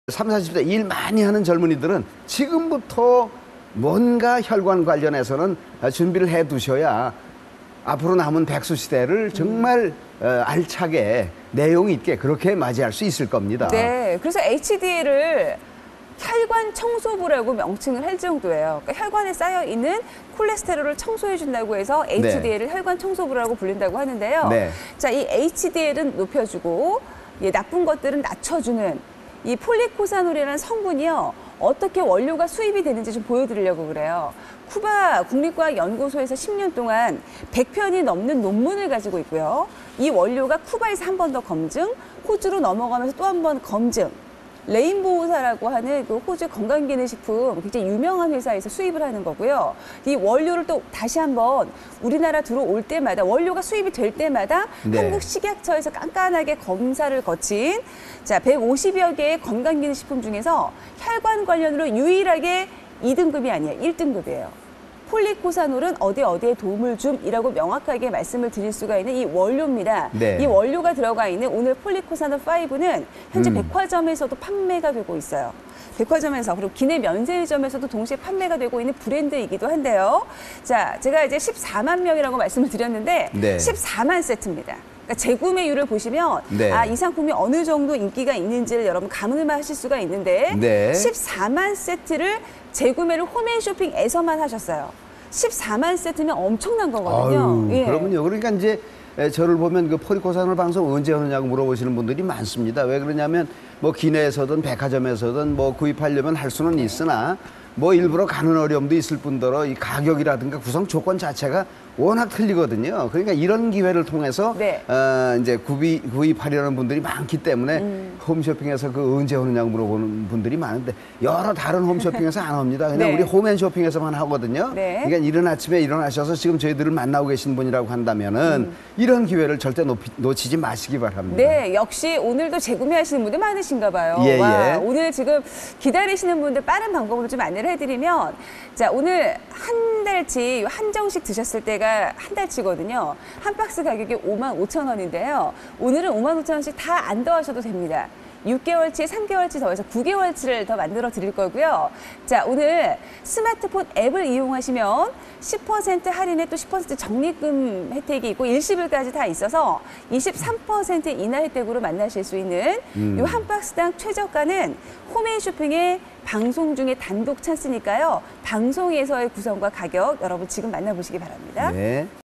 30, 40대 일 많이 하는 젊은이들은 지금부터 뭔가 혈관 관련해서는 준비를 해 두셔야 앞으로 남은 백수 시대를 정말 알차게 내용 있게 그렇게 맞이할 수 있을 겁니다. 네, 그래서 HDL을 혈관 청소부라고 명칭을 할 정도예요. 그러니까 혈관에 쌓여 있는 콜레스테롤을 청소해 준다고 해서 HDL을 네. 혈관 청소부라고 불린다고 하는데요. 네. 자, 이 HDL은 높여주고 나쁜 것들은 낮춰주는 이 폴리코사놀이라는 성분이요. 어떻게 원료가 수입이 되는지 좀 보여드리려고 그래요. 쿠바 국립과학연구소에서 10년 동안 100편이 넘는 논문을 가지고 있고요. 이 원료가 쿠바에서 한 번 더 검증, 호주로 넘어가면서 또 한 번 검증. 레인보우사라고 하는 그 호주 건강기능식품 굉장히 유명한 회사에서 수입을 하는 거고요. 이 원료를 또 다시 한번 우리나라 들어올 때마다 원료가 수입이 될 때마다 네. 한국식약처에서 깐깐하게 검사를 거친 150여 개의 건강기능식품 중에서 혈관 관련으로 유일하게 2등급이 아니에요. 1등급이에요. 폴리코사놀은 어디에 도움을 줌이라고 명확하게 말씀을 드릴 수가 있는 이 원료입니다. 네. 이 원료가 들어가 있는 오늘 폴리코사놀 5는 현재 백화점에서도 판매가 되고 있어요. 백화점에서 그리고 기내 면세점에서도 동시에 판매가 되고 있는 브랜드이기도 한데요. 자, 제가 이제 14만 명이라고 말씀을 드렸는데 네. 14만 세트입니다. 그러니까 재구매율을 보시면 네. 이 상품이 어느 정도 인기가 있는지를 여러분 감을 하실 수가 있는데 네. 14만 세트를 재구매를 홈앤쇼핑에서만 하셨어요. 14만 세트면 엄청난 거거든요. 아유, 예. 그러면요. 그러니까 이제 저를 보면 그 폴리코사놀 방송 언제 하느냐고 물어보시는 분들이 많습니다. 왜 그러냐면 뭐 기내에서든 백화점에서든 뭐 구입하려면 할 수는 있으나 뭐 일부러 가는 어려움도 있을 뿐더러 이 가격이라든가 구성 조건 자체가 워낙 틀리거든요. 그러니까 이런 기회를 통해서 네. 이제 구입하려는 분들이 많기 때문에 홈쇼핑에서 그 언제 오느냐고 물어보는 분들이 많은데 여러 다른 홈쇼핑에서 안 옵니다. 그냥 네. 우리 홈앤쇼핑에서만 하거든요. 네. 그러니까 이른 아침에 일어나셔서 지금 저희들을 만나고 계신 분이라고 한다면은 이런 기회를 절대 놓치지 마시기 바랍니다. 네, 역시 오늘도 재구매하시는 분들 많으신가 봐요. 예, 와, 예. 오늘 지금 기다리시는 분들 빠른 방법으로 좀 안내를 해드리면 자, 오늘 한 달치 한정식 드셨을 때가 한 달치거든요. 한 박스 가격이 55,000원인데요. 오늘은 55,000원씩 다 안 더하셔도 됩니다. 6개월치, 3개월치 더해서 9개월치를 더 만들어 드릴 거고요. 자, 오늘 스마트폰 앱을 이용하시면 10% 할인에 또 10% 적립금 혜택이 있고 일시불까지 다 있어서 23% 인하 혜택으로 만나실 수 있는 이 한 박스당 최저가는 홈앤쇼핑의 방송 중에 단독 찬스니까요. 방송에서의 구성과 가격 여러분 지금 만나보시기 바랍니다. 네.